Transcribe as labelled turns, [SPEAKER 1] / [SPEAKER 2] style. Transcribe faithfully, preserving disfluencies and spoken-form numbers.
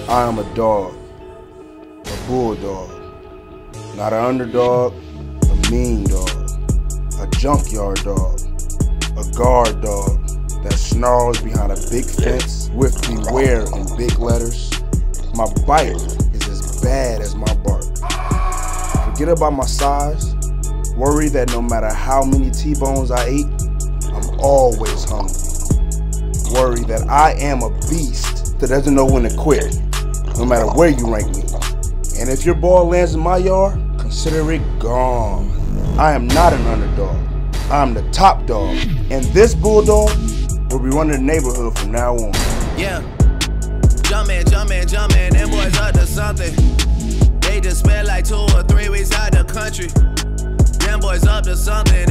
[SPEAKER 1] I am a dog, a bulldog, not an underdog, a mean dog, a junkyard dog, a guard dog that snarls behind a big fence with beware in big letters. My bite is as bad as my bark. Forget about my size, worry that no matter how many T-bones I ate, I'm always hungry. Worry that I am a beast that doesn't know when to quit, no matter where you rank me. And if your ball lands in my yard, consider it gone. I am not an underdog. I am the top dog. And this bulldog will be running the neighborhood from now on.
[SPEAKER 2] Yeah. Jumpin', jumpin', jumpin', them boys up to something. They just spent like two or three weeks out the country. Them boys up to something.